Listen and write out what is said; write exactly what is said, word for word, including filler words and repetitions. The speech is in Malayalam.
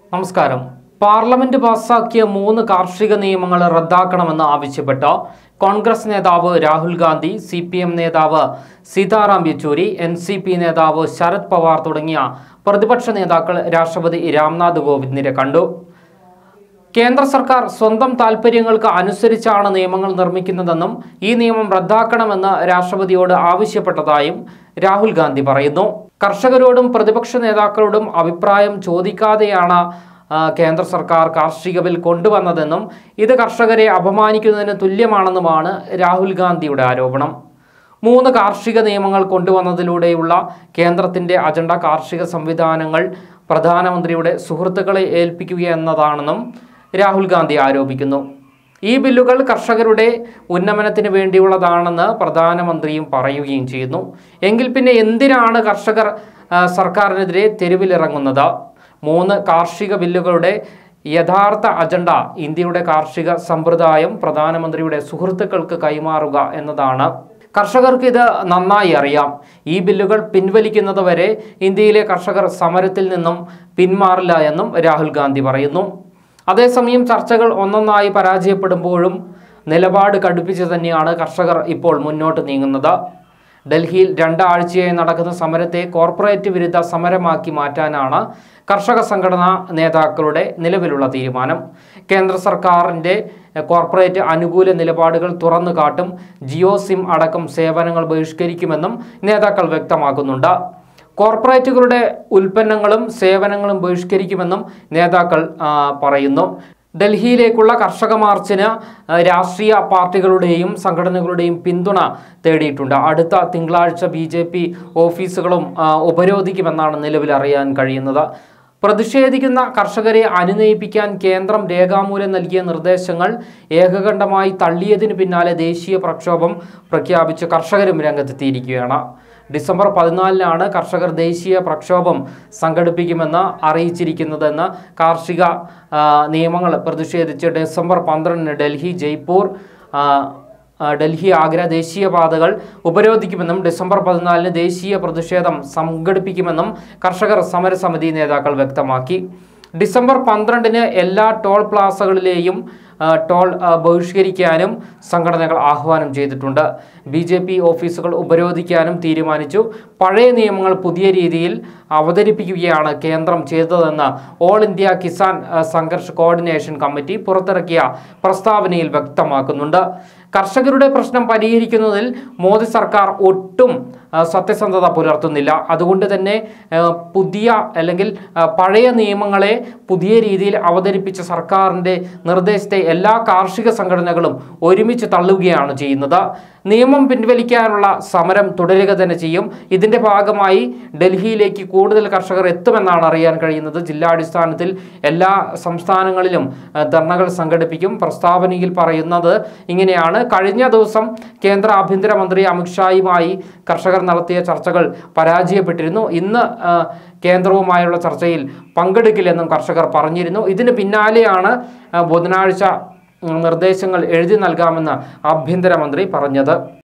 നമസ്കാരം. പാർലമെന്റ് പാസാക്കിയ മൂന്ന് കാർഷിക നിയമങ്ങൾ റദ്ദാക്കണമെന്ന് ആവശ്യപ്പെട്ട് കോൺഗ്രസ് നേതാവ് Rahul Gandhi, C P M നേതാവ് Sitaram Yechury, N C P നേതാവ് ശരത് പവാർ തുടങ്ങിയ പ്രതിപക്ഷ നേതാക്കൾ രാഷ്ട്രപതി രാംനാഥ് കോവിന്ദിനെ കണ്ടു. കേന്ദ്ര സർക്കാർ സ്വന്തം താൽപര്യങ്ങൾക്ക് അനുസരിച്ചാണ് നിയമങ്ങൾ നിർമ്മിക്കുന്നതെന്നും ഈ നിയമം റദ്ദാക്കണമെന്ന് രാഷ്ട്രപതിയോട് ആവശ്യപ്പെട്ടതായും രാഹുൽ ഗാന്ധി പറയുന്നു. കർഷകരോടും പ്രതിപക്ഷ നേതാക്കളോടും അഭിപ്രായം ചോദിക്കാതെയാണ് കേന്ദ്ര സർക്കാർ കാർഷിക ബിൽ കൊണ്ടുവന്നതെന്നും ഇത് കർഷകരെ അപമാനിക്കുന്നതിന് തുല്യമാണെന്നുമാണ് രാഹുൽ ഗാന്ധിയുടെ ആരോപണം. മൂന്ന് കാർഷിക നിയമങ്ങൾ കൊണ്ടുവന്നതിലൂടെയുള്ള കേന്ദ്രത്തിൻ്റെ അജണ്ട കാർഷിക സംവിധാനങ്ങൾ പ്രധാനമന്ത്രിയുടെ സുഹൃത്തുക്കളെ ഏൽപ്പിക്കുക എന്നതാണെന്നും രാഹുൽ ഗാന്ധി ആരോപിക്കുന്നു. ഈ ബില്ലുകൾ കർഷകരുടെ ഉന്നമനത്തിന് വേണ്ടിയുള്ളതാണെന്ന് പ്രധാനമന്ത്രിയും പറയുകയും ചെയ്യുന്നു. എങ്കിൽ പിന്നെ എന്തിനാണ് കർഷകർ സർക്കാരിനെതിരെ തെരുവിലിറങ്ങുന്നത്? മൂന്ന് കാർഷിക ബില്ലുകളുടെ യഥാർത്ഥ അജണ്ട ഇന്ത്യയുടെ കാർഷിക സമ്പ്രദായം പ്രധാനമന്ത്രിയുടെ സുഹൃത്തുക്കൾക്ക് കൈമാറുക എന്നതാണ്. കർഷകർക്ക് ഇത് നന്നായി അറിയാം. ഈ ബില്ലുകൾ പിൻവലിക്കുന്നത് വരെ ഇന്ത്യയിലെ കർഷകർ സമരത്തിൽ നിന്നും പിന്മാറില്ല എന്നും രാഹുൽ ഗാന്ധി പറയുന്നു. അതേസമയം ചർച്ചകൾ ഒന്നൊന്നായി പരാജയപ്പെടുമ്പോഴും നിലപാട് കടുപ്പിച്ച് തന്നെയാണ് കർഷകർ ഇപ്പോൾ മുന്നോട്ട് നീങ്ങുന്നത്. ഡൽഹിയിൽ രണ്ടാഴ്ചയായി നടക്കുന്ന സമരത്തെ കോർപ്പറേറ്റ് വിരുദ്ധ സമരമാക്കി മാറ്റാനാണ് കർഷക സംഘടനാ നേതാക്കളുടെ നിലവിലുള്ള തീരുമാനം. കേന്ദ്ര സർക്കാരിൻ്റെ കോർപ്പറേറ്റ് അനുകൂല നിലപാടുകൾ തുറന്നു കാട്ടും, ജിയോ സിം അടക്കം സേവനങ്ങൾ ബഹിഷ്കരിക്കുമെന്നും നേതാക്കൾ വ്യക്തമാക്കുന്നുണ്ട്. കോർപ്പറേറ്റുകളുടെ ഉൽപ്പന്നങ്ങളും സേവനങ്ങളും ബഹിഷ്കരിക്കുമെന്നും നേതാക്കൾ പറയുന്നു. ഡൽഹിയിലേക്കുള്ള കർഷക മാർച്ചിന് രാഷ്ട്രീയ പാർട്ടികളുടെയും സംഘടനകളുടെയും പിന്തുണ തേടിയിട്ടുണ്ട്. അടുത്ത തിങ്കളാഴ്ച ബി ജെ പി ഓഫീസുകളും ഉപരോധിക്കുമെന്നാണ് നിലവിൽ അറിയാൻ കഴിയുന്നത്. പ്രതിഷേധിക്കുന്ന കർഷകരെ അനുനയിപ്പിക്കാൻ കേന്ദ്രം രേഖാമൂലം നൽകിയ നിർദ്ദേശങ്ങൾ ഏകകണ്ഠമായി തള്ളിയതിനു പിന്നാലെ ദേശീയ പ്രക്ഷോഭം പ്രഖ്യാപിച്ച് കർഷകരും രംഗത്തെത്തിയിരിക്കുകയാണ്. ഡിസംബർ പതിനാലിനാണ് കർഷകർ ദേശീയ പ്രക്ഷോഭം സംഘടിപ്പിക്കുമെന്ന് അറിയിച്ചിരിക്കുന്നതെന്ന്. കാർഷിക നിയമങ്ങൾ പ്രതിഷേധിച്ച് ഡിസംബർ പന്ത്രണ്ടിന് ഡൽഹി, ജയ്പൂർ, ഡൽഹി, ആഗ്ര ദേശീയപാതകൾ ഉപരോധിക്കുമെന്നും ഡിസംബർ പതിനാലിന് ദേശീയ പ്രതിഷേധം സംഘടിപ്പിക്കുമെന്നും കർഷകർ സമരസമിതി നേതാക്കൾ വ്യക്തമാക്കി. ഡിസംബർ പന്ത്രണ്ടിന് എല്ലാ ടോൾ പ്ലാസകളിലെയും ടോൾ ബഹിഷ്കരിക്കാനും സംഘടനകൾ ആഹ്വാനം ചെയ്തിട്ടുണ്ട്. ബി ജെ പി ഓഫീസുകൾ ഉപരോധിക്കാനും തീരുമാനിച്ചു. പഴയ നിയമങ്ങൾ പുതിയ രീതിയിൽ അവതരിപ്പിക്കുകയാണ് കേന്ദ്രം ചെയ്തതെന്ന് all India Kisan Sangharsh coordination committee പുറത്തിറക്കിയ പ്രസ്താവനയിൽ വ്യക്തമാക്കുന്നുണ്ട്. കർഷകരുടെ പ്രശ്നം പരിഹരിക്കുന്നതിൽ മോദി സർക്കാർ ഒട്ടും സത്യസന്ധത പുലർത്തുന്നില്ല. അതുകൊണ്ട് തന്നെ പുതിയ അല്ലെങ്കിൽ പഴയ നിയമങ്ങളെ പുതിയ രീതിയിൽ അവതരിപ്പിച്ച സർക്കാരിൻ്റെ നിർദ്ദേശത്തെ എല്ലാ കാർഷിക സംഘടനകളും ഒരുമിച്ച് തള്ളുകയാണ് ചെയ്യുന്നത്. നിയമം പിൻവലിക്കാനുള്ള സമരം തുടരുക തന്നെ ചെയ്യും. ഇതിൻ്റെ ഭാഗമായി ഡൽഹിയിലേക്ക് കൂടുതൽ കർഷകർ എത്തുമെന്നാണ് അറിയാൻ കഴിയുന്നത്. ജില്ലാടിസ്ഥാനത്തിൽ എല്ലാ സംസ്ഥാനങ്ങളിലും ധർണകൾ സംഘടിപ്പിക്കും. പ്രസ്താവനയിൽ പറയുന്നത് ഇങ്ങനെയാണ്: കഴിഞ്ഞ ദിവസം കേന്ദ്ര ആഭ്യന്തരമന്ത്രി അമിത്ഷായുമായി കർഷകർ നടത്തിയ ചർച്ചകൾ പരാജയപ്പെട്ടിരുന്നു. ഇന്ന് കേന്ദ്രവുമായുള്ള ചർച്ചയിൽ പങ്കെടുക്കില്ലെന്നും കർഷകർ പറഞ്ഞിരുന്നു. ഇതിന് പിന്നാലെയാണ് ബുധനാഴ്ച നിർദ്ദേശങ്ങൾ എഴുതി നൽകാമെന്ന് ആഭ്യന്തരമന്ത്രി പറഞ്ഞത്.